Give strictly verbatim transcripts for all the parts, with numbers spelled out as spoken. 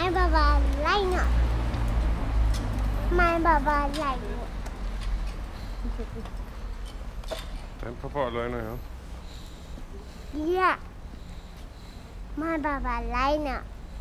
Mein Papa alleine. Mein Papa alleine. Dein Papa alleine, ja? Ja. Mein Papa alleine.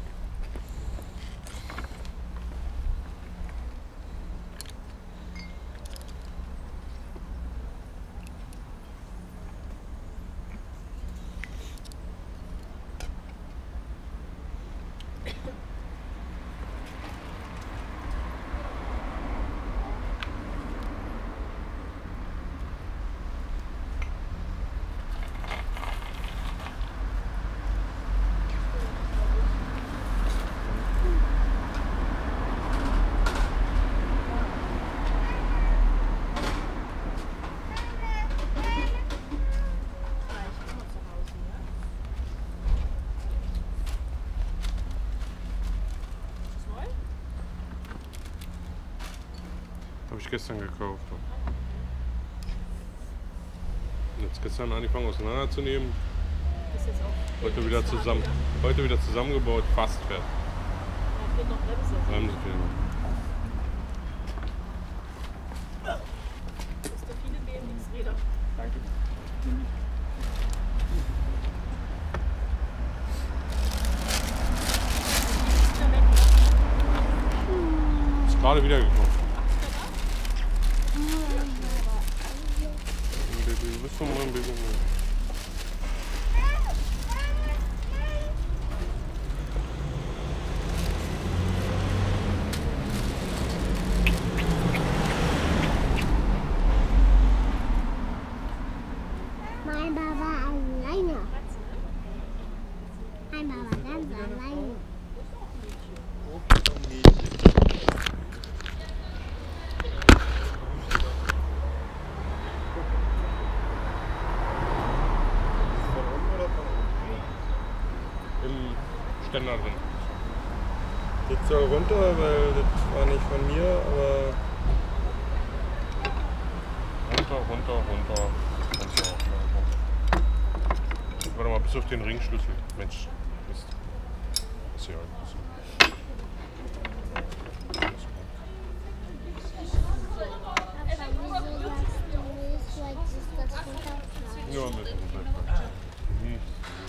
Habe ich gestern gekauft. Jetzt gestern angefangen auseinanderzunehmen. Ist jetzt auch Heute wieder zusammen. Heute wieder zusammengebaut, fast fertig. Da fehlt noch Bremse. Bremse fehlen noch. Das ist der viele B M X-Räder. Danke. Ist gerade wieder gekommen. Baby, du bist von meinem Baby. Mein Papa alleine. Mein Papa ganz alleine. Im Ständer drin. Jetzt soll runter, weil das war nicht von mir, aber Runter, runter, runter, runter. Warte mal, bis auf den Ringschlüssel. Mensch, Mist. Ist ja ein bisschen. Papa, wieso sagst du nicht, sollst du das runterfahren? Ja, ein bisschen runterfallen. Hm.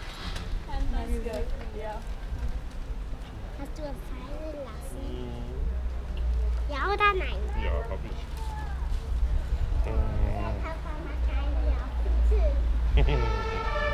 Hast du fallen lassen? Ja oder nein? Ja, hab ich. Papa macht einen auf.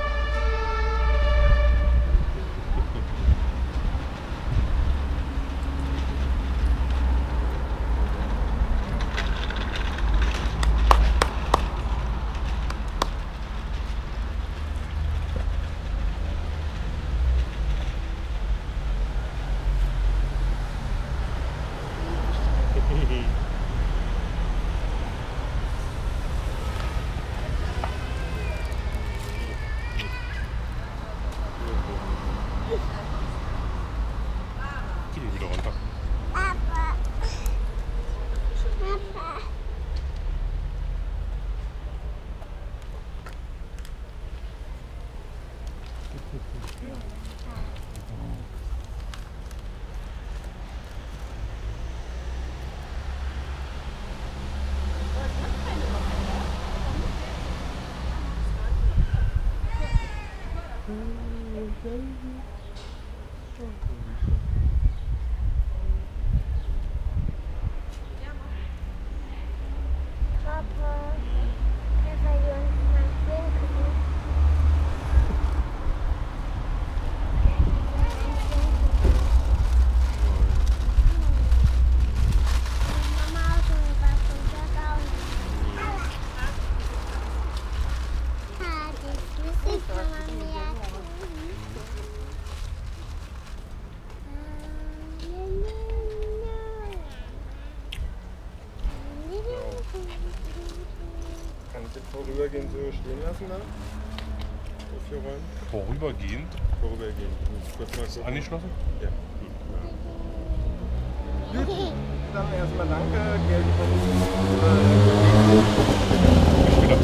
Geh wieder runter. Papa. Papa. Papa, wir verlieren mal Winkel. Mama auch schon was von der Gaune. Ah, das muss ich Mama merken. kann ich das vorübergehend so stehen lassen da? Aufgeräumt? Vorübergehend. Vorübergehend. Ich muss kurz mal Ist gucken. angeschlossen? Ja. Gut. Dann erstmal danke. Geld kommt. Wieder.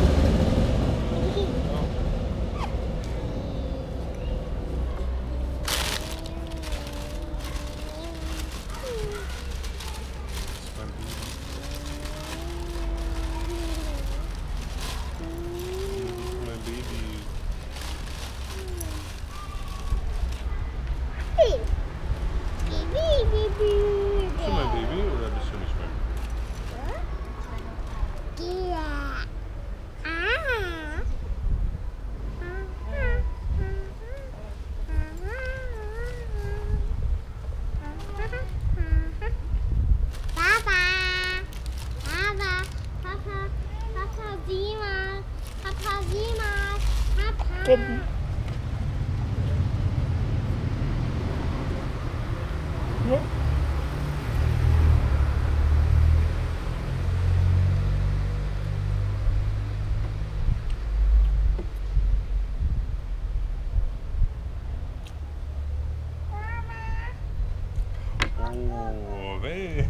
Oh, weh.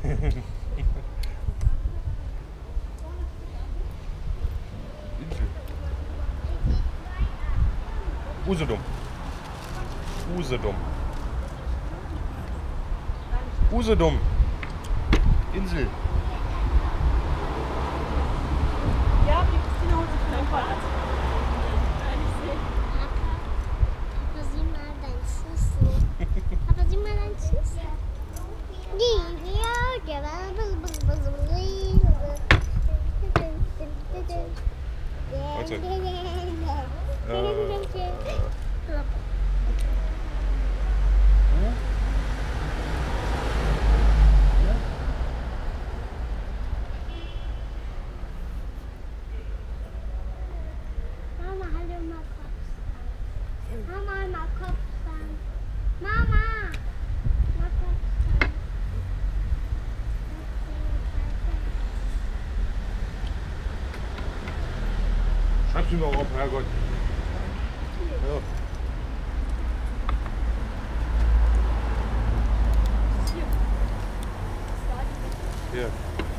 Insel. Usedom. Usedom. Usedom. Insel. Ja, die Christina holt sich ein Fahrrad. Kann ich sehen. Papa, sieh mal deinen Schlüssel. Papa, sieh mal deinen Schlüssel. Warte. Mama, hallo mal Kopf. Mama, mal Kopf sagen. Mama, mal Kopf sagen. Schreib's mir mal auf, Herrgott. Ja. Hier. Das war die. Hier.